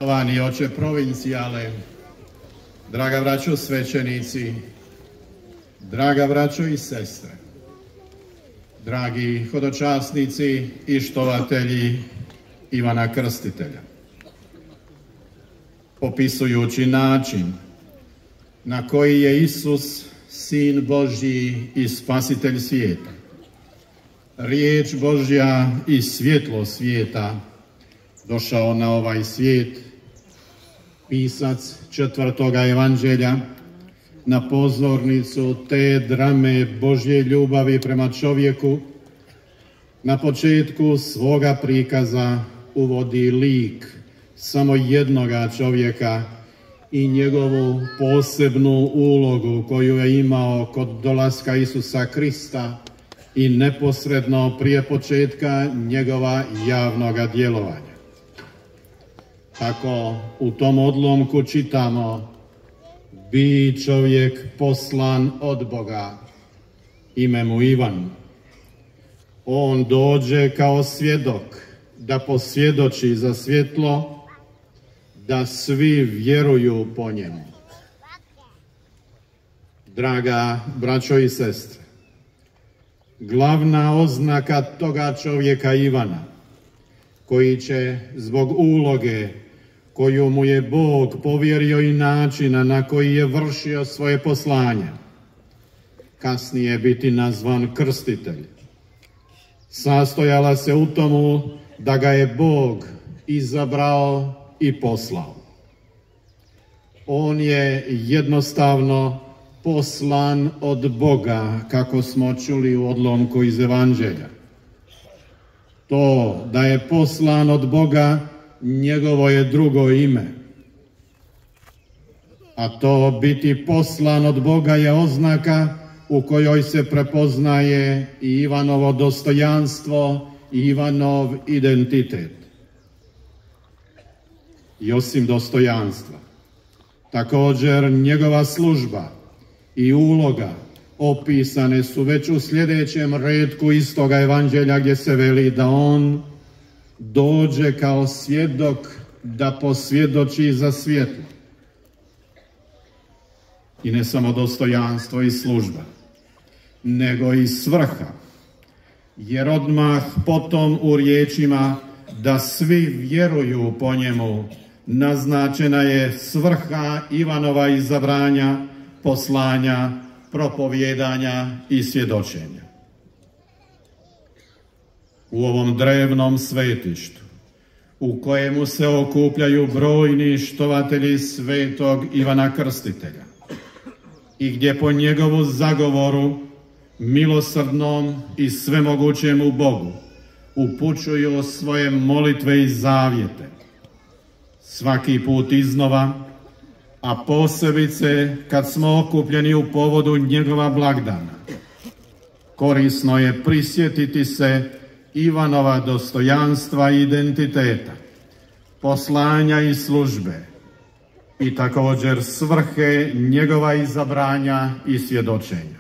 Poštovani oče provincijale, draga braćo svećenici, draga braćo i sestre, dragi hodočasnici i štovatelji Ivana Krstitelja. Popisujući način na koji je Isus, Sin Božji i Spasitelj svijeta, riječ Božja i svjetlo svijeta, došao na ovaj svijet, pisac 4. evanđelja na pozornicu te drame Božje ljubavi prema čovjeku na početku svoga prikaza uvodi lik samo jednoga čovjeka i njegovu posebnu ulogu koju je imao kod dolaska Isusa Krista i neposredno prije početka njegova javnoga djelovanja. Tako u tom odlomku čitamo: bi čovjek poslan od Boga, ime mu Ivan. On dođe kao svjedok da posvjedoči za svjetlo, da svi vjeruju po njemu. Draga braćo i sestre, glavna oznaka toga čovjeka Ivana, koji će zbog uloge koju mu je Bog povjerio i načina na koji je vršio svoje poslanje, kasnije biti nazvan krstitelj, sastojala se u tomu da ga je Bog izabrao i poslao. On je jednostavno poslan od Boga, kako smo čuli u odlomku iz Evanđelja. To da je poslan od Boga, njegovo je drugo ime. A to biti poslan od Boga je oznaka u kojoj se prepoznaje i Ivanovo dostojanstvo i Ivanov identitet. I osim dostojanstva, također njegova služba i uloga opisane su već u sljedećem retku istoga evanđelja, gdje se veli da on dođe kao svjedok da posvjedoči za svjetlo. I ne samo dostojanstvo i služba, nego i svrha, jer odmah potom u riječima da svi vjeruju po njemu naznačena je svrha Ivanova izabranja, poslanja, propovjedanja i svjedočenja. U ovom drevnom svetištu, u kojemu se okupljaju brojni štovatelji svetog Ivana Krstitelja i gdje po njegovu zagovoru, milosrdnom i svemogućemu Bogu, upućuju svoje molitve i zavjete, svaki put iznova, a posebice kad smo okupljeni u povodu njegova blagdana, korisno je prisjetiti se Ivanova dostojanstva i identiteta, poslanja i službe i također svrhe njegova izabranja i svjedočenja.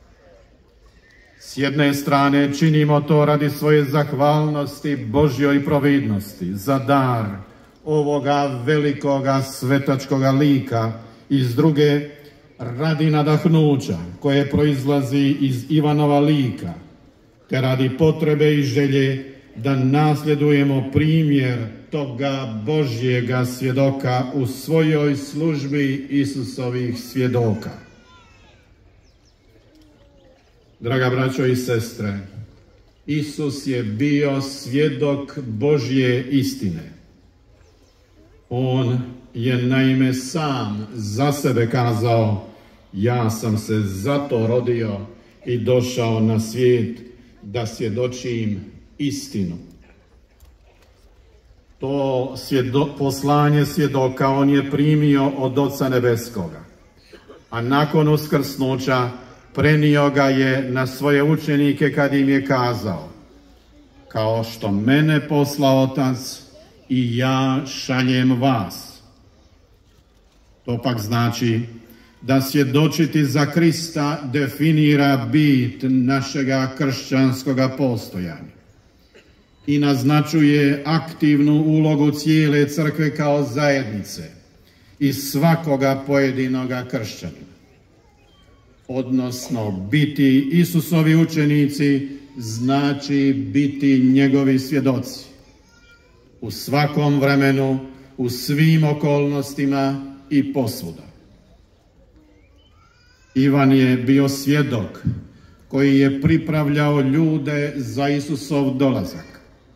S jedne strane činimo to radi svoje zahvalnosti Božjoj providnosti za dar ovoga velikoga svetačkoga lika, i s druge radi nadahnuća koje proizlazi iz Ivanova lika, te radi potrebe i želje da nasljedujemo primjer toga Božjega svjedoka u svojoj službi Isusovih svjedoka. Draga braćo i sestre, Isus je bio svjedok Božje istine. On je naime sam za sebe kazao: ja sam se zato rodio i došao na svijet da svjedočim istinu. To poslanje svjedoka on je primio od Oca Nebeskoga, a nakon uskrsnuća prenio ga je na svoje učenike kad im je kazao: kao što mene poslao Otac, i ja šaljem vas. To pak znači da svjedočiti za Krista definira bit našega kršćanskoga postojanja. i naznačuje aktivnu ulogu cijele crkve kao zajednice i svakoga pojedinoga kršćanina. Odnosno, biti Isusovi učenici znači biti njegovi svjedoci. U svakom vremenu, u svim okolnostima i posvuda. Ivan je bio svjedok koji je pripravljao ljude za Isusov dolazak.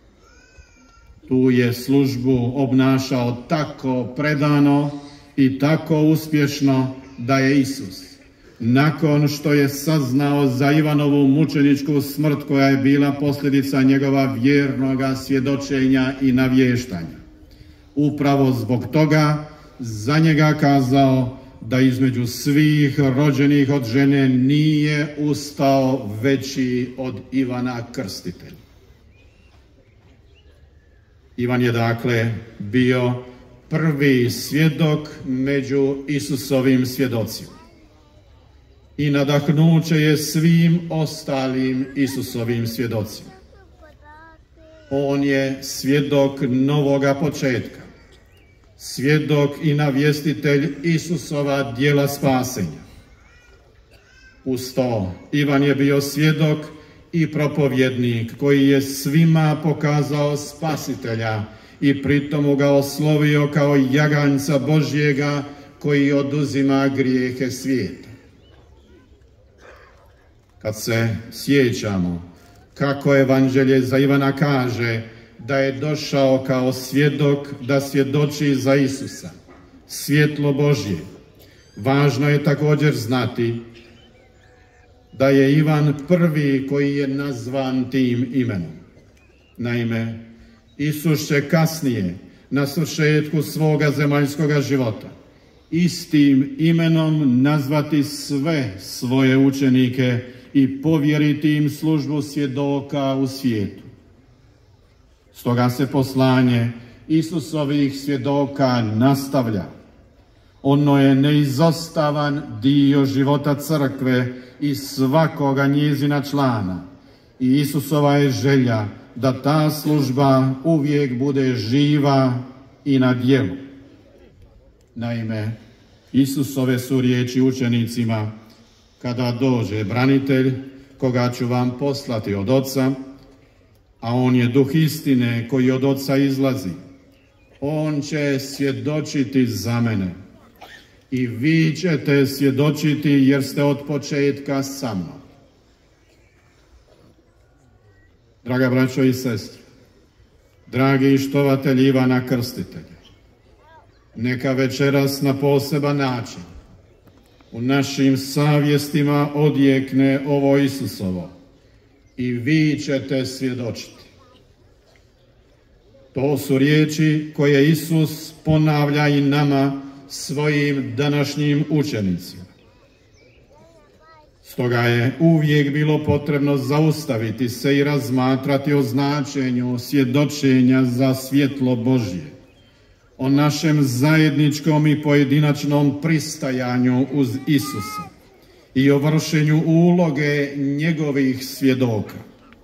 Tu je službu obnašao tako predano i tako uspješno da je Isus, nakon što je saznao za Ivanovu mučeničku smrt koja je bila posljedica njegova vjernoga svjedočenja i navještanja, upravo zbog toga za njega kazao da između svih rođenih od žene nije ustao veći od Ivana Krstitelja. Ivan je dakle bio prvi svjedok među Isusovim svjedocima i nadahnuće je svim ostalim Isusovim svjedocima. On je svjedok novoga početka, svjedok i navjestitelj Isusova djela spasenja. Uz to, Ivan je bio svjedok i propovjednik koji je svima pokazao Spasitelja i pritom ga oslovio kao jaganjca Božjega koji oduzima grijehe svijeta. Kad se sjećamo kako evanđelje za Ivana kaže da je došao kao svjedok da svjedoči za Isusa, svjetlo Božje, važno je također znati da je Ivan prvi koji je nazvan tim imenom. Naime, Isus će kasnije, na svršetku svoga zemaljskoga života, istim imenom nazvati sve svoje učenike i povjeriti im službu svjedoka u svijetu. Stoga se poslanje Isusovih svjedoka nastavlja. Ono je neizostavan dio života crkve i svakoga njezina člana. I Isusova je želja da ta služba uvijek bude živa i na djelu. Naime, Isusove su riječi učenicima: kada dođe branitelj, koga ću vam poslati od Oca, a on je duh istine koji od Oca izlazi, on će svjedočiti za mene. I vi ćete svjedočiti jer ste od početka sa mnom. Draga braćo i sestre, dragi štovatelji Ivana Krstitelja, neka večeras na poseban način u našim savjestima odjekne ovo Isusovo: i vi ćete svjedočiti. To su riječi koje Isus ponavlja i nama, svojim današnjim učenicima. Stoga je uvijek bilo potrebno zaustaviti se i razmatrati o značenju svjedočenja za svjetlo Božje, o našem zajedničkom i pojedinačnom pristajanju uz Isusa i o vršenju uloge njegovih svjedoka.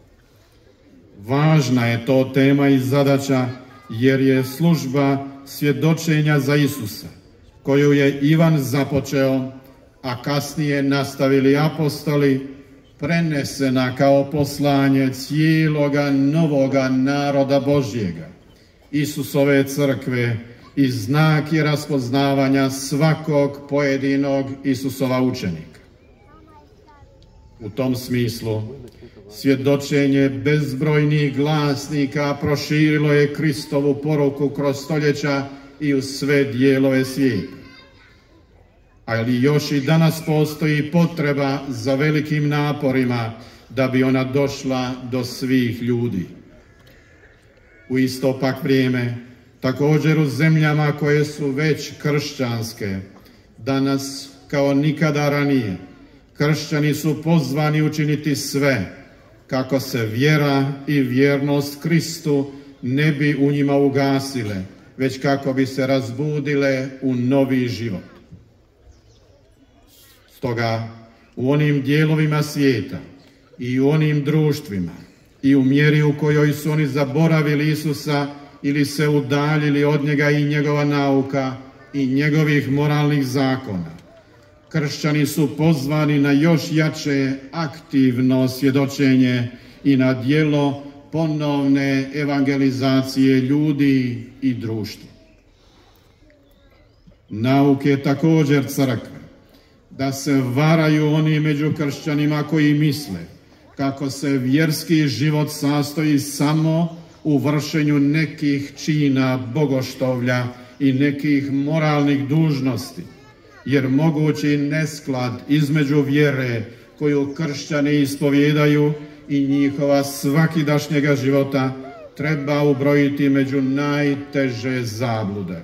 Važna je to tema i zadaća, jer je služba svjedočenja za Isusa, koju je Ivan započeo, a kasnije nastavili apostoli, prenesena kao poslanje cijeloga novoga naroda Božjega, Isusove crkve, i znak je raspoznavanja svakog pojedinog Isusova učenika. U tom smislu, svjedočenje bezbrojnih glasnika proširilo je Kristovu poruku kroz stoljeća i u sve dijelove svijeta. Ali još i danas postoji potreba za velikim naporima da bi ona došla do svih ljudi. U isto pak vrijeme, također u zemljama koje su već kršćanske, danas kao nikada ranije, kršćani su pozvani učiniti sve kako se vjera i vjernost Kristu ne bi u njima ugasile, već kako bi se razbudile u novi život. Stoga, u onim dijelovima svijeta i u onim društvima i u mjeri u kojoj su oni zaboravili Isusa ili se udaljili od njega i njegova nauka i njegovih moralnih zakona. Kršćani su pozvani na još jače aktivno svjedočenje i na djelo ponovne evangelizacije ljudi i društva. Nauke također crkve da se varaju oni među kršćanima koji misle kako se vjerski život sastoji samo u vršenju nekih čina bogoštovlja i nekih moralnih dužnosti, jer mogući nesklad između vjere koju kršćani ispovjedaju i njihova svakidašnjega života treba ubrojiti među najteže zablude.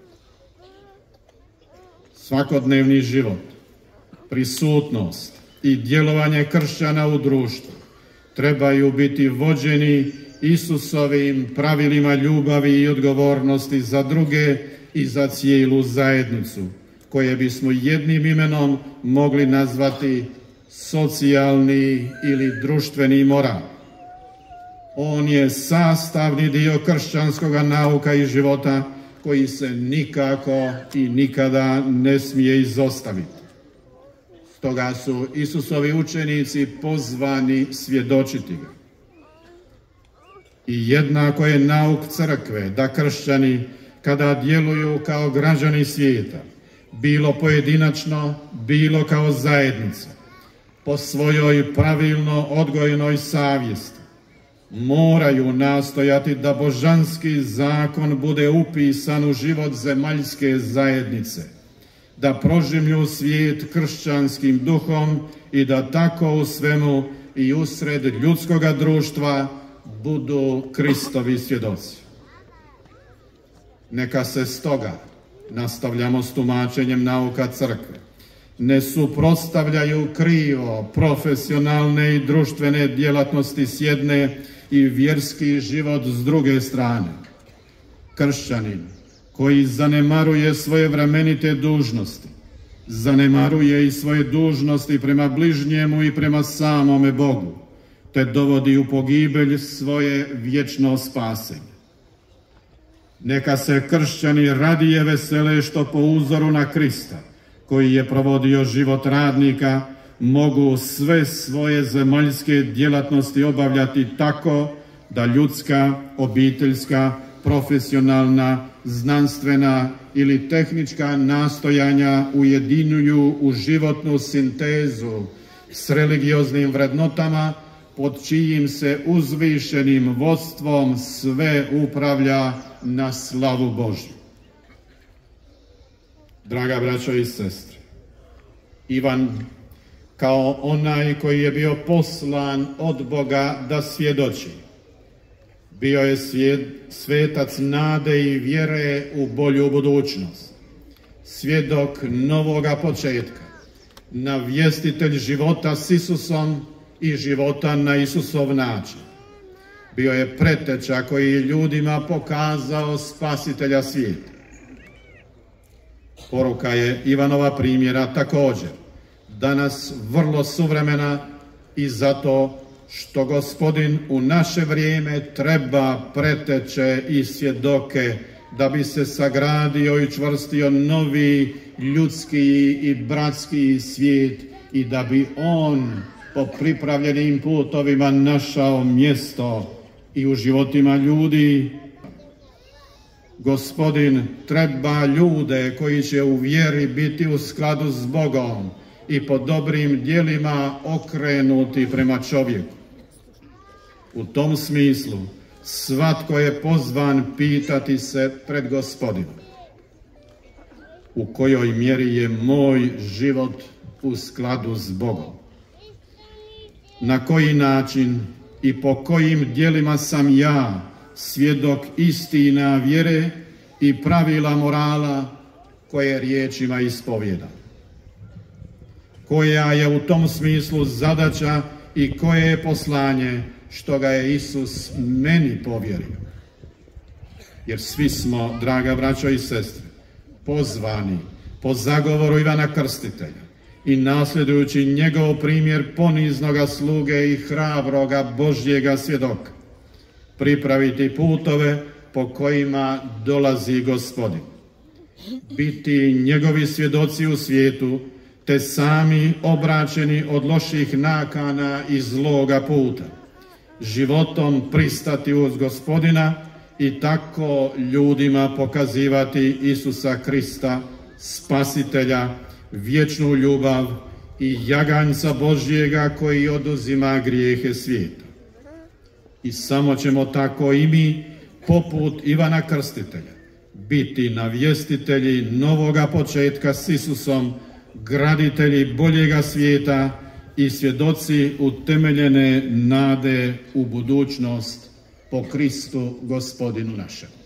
Svakodnevni život, prisutnost i djelovanje kršćana u društvu trebaju biti vođeni Isusovim pravilima ljubavi i odgovornosti za druge i za cijelu zajednicu, koje bismo jednim imenom mogli nazvati socijalni ili društveni moral. On je sastavni dio kršćanskog nauka i života koji se nikako i nikada ne smije izostaviti. Stoga su Isusovi učenici pozvani svjedočiti ga. I jednako je nauk crkve da kršćani, kada djeluju kao građani svijeta, bilo pojedinačno, bilo kao zajednica, po svojoj pravilno odgojenoj savjesti, moraju nastojati da božanski zakon bude upisan u život zemaljske zajednice, da prožimlju svijet kršćanskim duhom i da tako u svemu i usred ljudskoga društva budu Kristovi svjedoci. Neka se stoga, nastavljamo s tumačenjem nauka crkve, ne suprotstavljaju krivo profesionalne i društvene djelatnosti s jedne i vjerski život s druge strane. Kršćanin koji zanemaruje svoje vremenite dužnosti, zanemaruje i svoje dužnosti prema bližnjemu i prema samome Bogu, te dovodi u pogibelj svoje vječno spasenje. Neka se kršćani radije vesele što po uzoru na Krista, koji je provodio život radnika, mogu sve svoje zemaljske djelatnosti obavljati tako da ljudska, obiteljska, profesionalna, znanstvena ili tehnička nastojanja ujedinjuju u životnu sintezu s religioznim vrednotama pod čijim se uzvišenim vodstvom sve upravlja na slavu Božju. Draga braćo i sestre, Ivan, kao onaj koji je bio poslan od Boga da svjedoči, bio je svetac nade i vjere u bolju budućnost, svjedok novoga početka, navjestitelj života s Isusom i života na Isusov način. Bio je preteča koji je ljudima pokazao spasitelja svijeta. Poruka je Ivanova primjera također danas vrlo suvremena i zato što Gospodin u naše vrijeme treba preteče i svjedoke da bi se sagradio i čvrstio novi ljudski i bratski svijet i da bi on po pripravljenim putovima našao mjesto i u životima ljudi. Gospodin treba ljude koji će u vjeri biti u skladu s Bogom i po dobrim djelima okrenuti prema čovjeku. U tom smislu svatko je pozvan pitati se pred Gospodinom: u kojoj mjeri je moj život u skladu s Bogom? Na koji način i po kojim djelima sam ja svjedok istina vjere i pravila morala koje riječima ispovjedam? Koja je u tom smislu zadaća i koje je poslanje što ga je Isus meni povjerio? Jer svi smo, draga braćo i sestre, pozvani po zagovoru Ivana Krstitelja i nasljedujući njegov primjer poniznoga sluge i hrabroga Božjega svjedoka, pripraviti putove po kojima dolazi Gospodin, biti njegovi svjedoci u svijetu, te sami obraćeni od loših nakana i zloga puta, životom pristati uz Gospodina i tako ljudima pokazivati Isusa Krista, Spasitelja, vječnu ljubav i jaganjca Božjega koji oduzima grijehe svijeta. I samo ćemo tako i mi, poput Ivana Krstitelja, biti navjestitelji novoga početka s Isusom, graditelji boljega svijeta i svjedoci utemeljene nade u budućnost po Kristu Gospodinu našem.